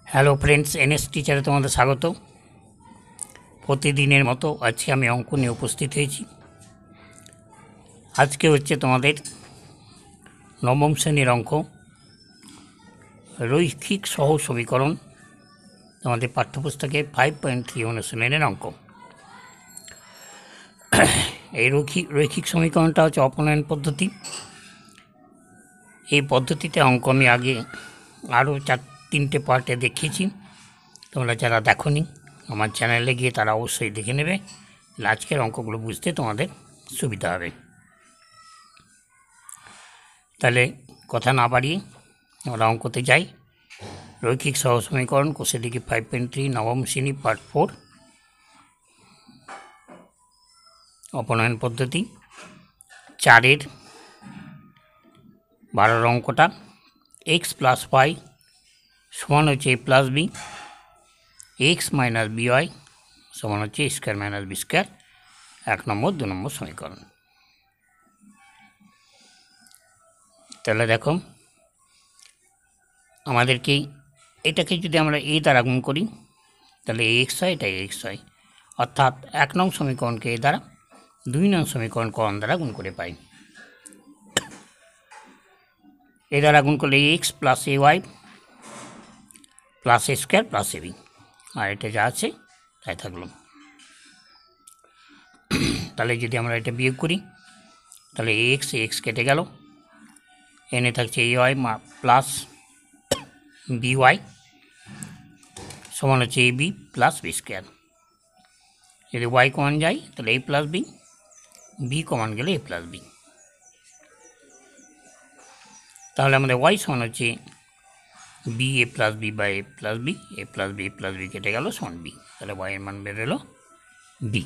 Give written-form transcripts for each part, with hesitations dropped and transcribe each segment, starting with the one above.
Hello friends NS टीचारे तुम्हारे स्वागत। प्रतिदिनेर मतो आज के आमी अंक निये उपस्थित हयेछि। आज के होच्छे तोमादेर नवम श्रेणीर अंक रैखिक सह समीकरण तोमादेर पाठ्यपुस्तके 5.3 अनुशीलनेर अंक। এই রৈখিক সমীকরণটা হচ্ছে অপনয়ন পদ্ধতি। এই পদ্ধতিতে অঙ্ক আমি আগে আরও 4-3টে পার্টে দেখিয়েছি। তোমরা যারা দেখোনি আমার চ্যানেলে গিয়ে তারা অবশ্যই দেখে নেবে, আজকের অঙ্কগুলো বুঝতে তোমাদের সুবিধা হবে। তাহলে কথা না বাড়িয়ে আমরা অঙ্কতে যাই। রৈখিক সহ সমীকরণ কোষে দেখি 5.3 নবম শ্রেণী পার্ট 4 অপনয়ন পদ্ধতি। 4-এর 12 অঙ্কটা x প্লাস y সমান হচ্ছে a plus B, x minus B Y সমান হচ্ছে a square minus B square, 1 নম্বর 2 নম্বর সমীকরণ। তাহলে দেখো আমাদেরকে এটাকে যদি আমরা a দ্বারা গুণ করি তাহলে ax হয়, এটা ax হয়, অর্থাৎ 1 নং সমীকরণকে a দ্বারা 2 নং সমীকরণ করণ দ্বারা গুণ করে পাই। এ দ্বারা গুণ করলে x plus a y plus a square plus a b, আর এটা যা আছে তাই থাকলো। তাহলে যদি আমরা এটা বিয়োগ করি তাহলে এক্স কেটে গেল, এনে থাকছে a y plus b y সমান হচ্ছে a b plus b square. যদি ওয়াই কমান যায় তাহলে এ প্লাস বি, বি কমান গেলে এ প্লাস বি। তাহলে আমাদের ওয়াই সমান হচ্ছে b a plus b by a plus b, a plus b কেটে গেল সমান বি। তাহলে ওয়াইয়ের মান বেরোলো বি।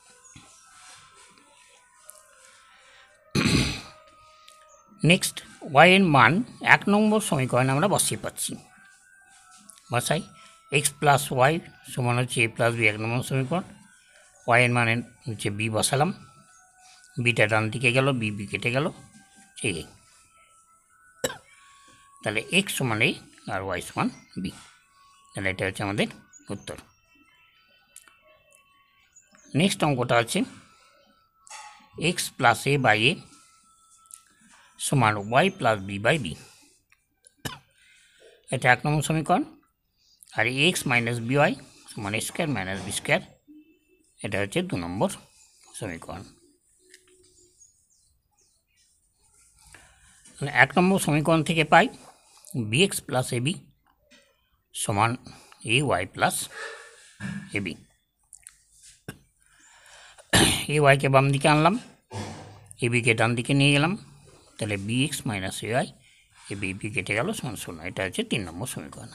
নেক্সট ওয়াইয়ের মান 1 নম্বর সমীকরণে আমরা বসিয়ে পাচ্ছি। বসাই এক্স প্লাস ওয়াই সমান হচ্ছে এ প্লাস বি 1 নম্বর সমীকরণ। ওয়াইয়ের মান হচ্ছে বি বসালাম, বিটা ডান দিকে গেল, বি কেটে গেল, ঠিক। তাহলে এক্স সমান এ আর ওয়াই সমান বি। তাহলে এটা হচ্ছে আমাদের উত্তর। নেক্সট অঙ্কটা আছে x plus a by a সমান y plus b by b. এটা 1 নম্বর সমীকরণ। আর এক্স মাইনাস বি ওয়াই সমান a square minus B square, এটা হচ্ছে 2 নম্বর সমীকরণ। 1 নম্বর সমীকরণ থেকে পাই bx প্লাস এবি সমান a y plus ab. A ওয়াইকে বাম দিকে আনলাম, এবিকে ডান দিকে নিয়ে গেলাম, তাহলে bx minus a y, a b কেটে গেল সমান 0। এটা হচ্ছে 3 নম্বর সমীকরণ।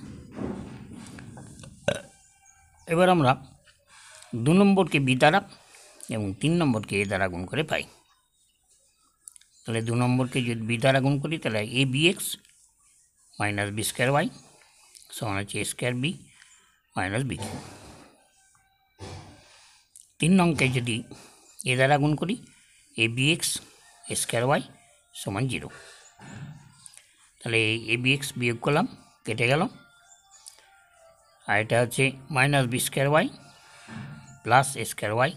এবার আমরা 2 নম্বরকে বি দ্বারা এবং 3 নম্বরকে এ দ্বারা গুণ করে পাই। তাহলে 2 নম্বরকে যদি বি দ্বারা গুণ করি তাহলে a b x minus B square y সমান হচ্ছে a square b minus b q. 3 নংকে যদি এ দ্বারা গুণ করি a b x square y সমান 0। তাহলে এ বি এক্স বিয়োগ করলাম, কেটে গেল, আর এটা হচ্ছে minus B square y plus a square y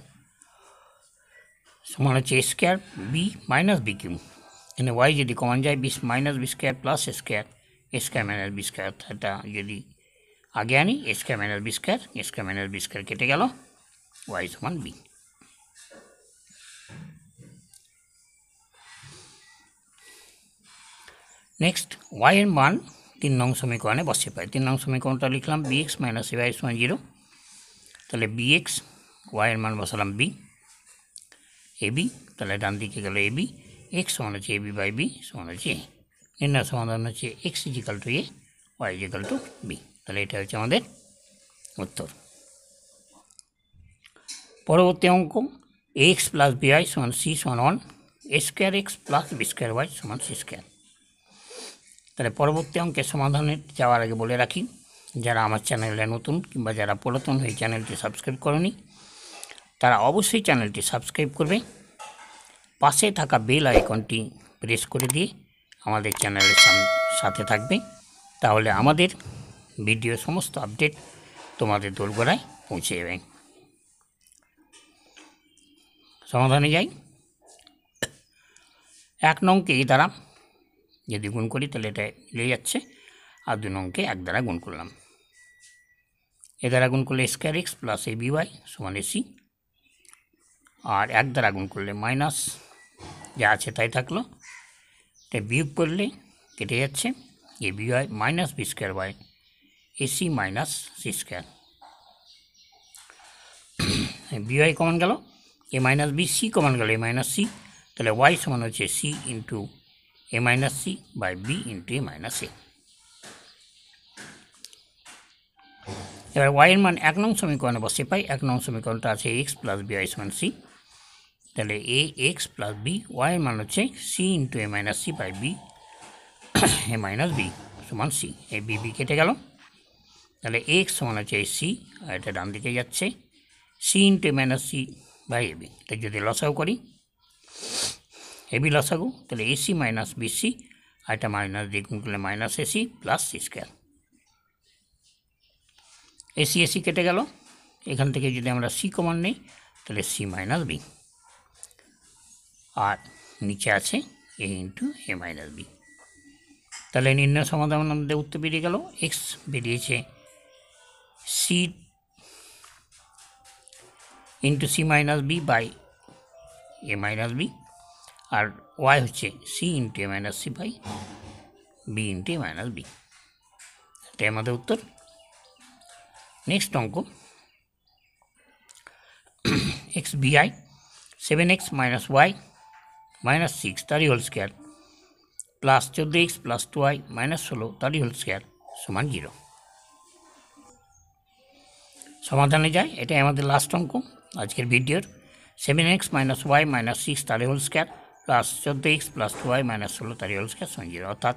সমান হচ্ছে a square b minus b q. এখানে ওয়াই যদি কমান যায় minus B square plus a square minus B square, এটা যদি আগে আনি a square minus B square কেটে গেল, ওয়াই সমান বি। নেক্সট ওয়াইয়ের মান 3 নং সমীকরণে বসে পাই। 3 নং সমীকরণটা লিখলাম বিএক্স মাইনাস এ ওয়াই সমান 0। তাহলে বিএক্স ওয়াইয়ের মান বসালাম বি, এবি, তাহলে ডান দিকে গেল এবি, এক্স সমান হচ্ছে এবি বাই বি সমান হচ্ছে এ। নির্ণয় সমাধান হচ্ছে x equal to a, y equal to b. তাহলে এটা হচ্ছে আমাদের উত্তর। পরবর্তী অঙ্ক এক্স প্লাস বিআই সমান সি সমান 1, a square x plus b square y সমান সি স্কোয়ার। তাহলে পরবর্তী অঙ্কের সমাধানে যাওয়ার আগে বলে রাখি, যারা আমার চ্যানেলে নতুন কিংবা যারা পুরাতন হয়ে চ্যানেলটি সাবস্ক্রাইব করনি তারা অবশ্যই চ্যানেলটি সাবস্ক্রাইব করবে, পাশে থাকা বেল আইকনটি প্রেস করে দিয়ে আমাদের চ্যানেলের সাথে থাকবে। তাহলে আমাদের ভিডিও সমস্ত আপডেট তোমাদের দোরগোড়ায় পৌঁছে যাবে। সমাধানে যাই। 1 নংকে এ দ্বারা যদি গুণ করি তাহলে এটা মিলে যাচ্ছে, আর 2 নংকে 1 দ্বারা গুণ করলাম। এ দ্বারা গুণ করলে square x plus a b y সমান এসি, আর 1 দ্বারা গুণ করলে মাইনাস যা আছে তাই থাকলো, এটা বিয়োগ করলে কেটে যাচ্ছে a b y minus B square by ac minus c square. B y common গেল, a minus b, c common গেল এ মাইনাস সি, তাহলে ওয়াই সমান হচ্ছে c into a minus c by b into a minus a. এবার ওয়াইয়ের মান 1 নং সমীকরণে বসে পাই। 1 নং সমীকরণটা আছে এক্স প্লাস বি ওয়াই সমান সি, তাহলে এ এক্স প্লাস বি, ওয়াইয়ের মান হচ্ছে c into a minus c by b a minus b সমান সি। এই বি বি কেটে গেল, তাহলে এক্স সমান হচ্ছে এই সি, আর এটা ডান দিকে যাচ্ছে c into a minus c by a b. এটা যদি লসাগু করি এ বি লসাগু, তাহলে এসি মাইনাস বিসি, আর এটা মাইনাস দিয়ে গুণ করলে minus ac plus c square. Ac ac কেটে গেল, এখান থেকে যদি আমরা সি কমন নিই তাহলে সি মাইনাস বি, আর নিচে আছে a into a minus b. তাহলে নির্ণয় সমাধান আমাদের উত্তর বেরিয়ে গেল, এক্স বেরিয়েছে c into c minus b by a minus b, আর ওয়াই হচ্ছে c into a minus c by b into a minus b. এটাই আমাদের উত্তর। নেক্সট অঙ্ক, এক্স বিআই 7x মাইনাস ওয়াই মাইনাস 6 তারই whole square plus 14x plus 2y minus 16 তারই whole square সমান 0। সমাধানে যায়, এটাই আমাদের লাস্ট অঙ্ক আজকের ভিডিওর। 7x মাইনাস ওয়াই মাইনাস 6 তারই whole square plus 14x plus 2y minus 16 তারই হোল স্কোয়ার সমান 0, অর্থাৎ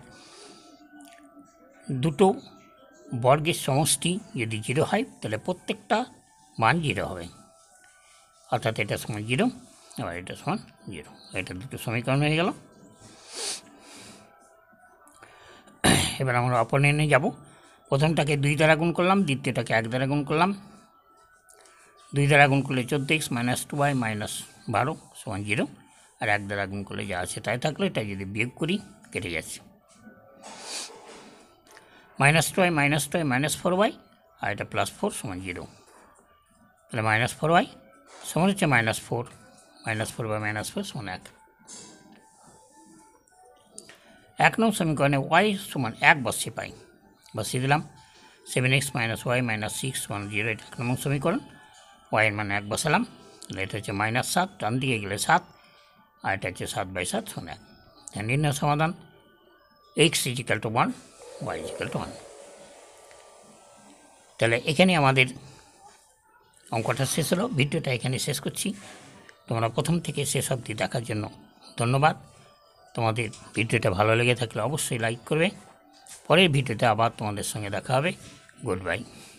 দুটো বর্গের সমষ্টি যদি 0 হয় তাহলে প্রত্যেকটা মান 0 হবে, অর্থাৎ এটা সমান 0 আবার এটা সমান 0। এটা দুটো সমীকরণ হয়ে গেল। এবার আমরা অপর নির্ণয়ে যাব। প্রথমটাকে 2 দ্বারা গুণ করলাম, দ্বিতীয়টাকে 1 দ্বারা গুণ করলাম। 2 দ্বারা গুণ করলে 14x মাইনাস 2y মাইনাস 12 সমান 0, আর 1 দ্বারা গুণ করলে যা আছে তাই থাকলো, এটা যদি বিয়োগ করি কেটে যাচ্ছে মাইনাস 2y মাইনাস 4y, আর এটা প্লাস 4 সমান 0। তাহলে মাইনাস 4y সমান হচ্ছে মাইনাস 4 বাই মাইনাস 4 সমান 1। 1 নং সমীকরণে ওয়াই সমান 1 বসিয়ে দিলাম। 7x মাইনাস ওয়াই মাইনাস 6 সমান 0, এটা 1 নং সমীকরণ। ওয়াইয়ের মান 1 বসালাম, তাহলে এটা হচ্ছে মাইনাস 7, ডান দিকে গেলে 7, আর এটা হচ্ছে 7 বাই 7 সমান 1। নির্ণয় সমাধান x equal to 1, y equal to 1। তাহলে এখানে আমাদের অঙ্কটা শেষ হলো। ভিডিওটা এখানে শেষ করছি। তোমরা প্রথম থেকে শেষ অবধি দেখার জন্য ধন্যবাদ। তোমাদের ভিডিওটা ভালো লেগে থাকলে অবশ্যই লাইক করবে। পরের ভিডিওতে আবার তোমাদের সঙ্গে দেখা হবে। Good bye.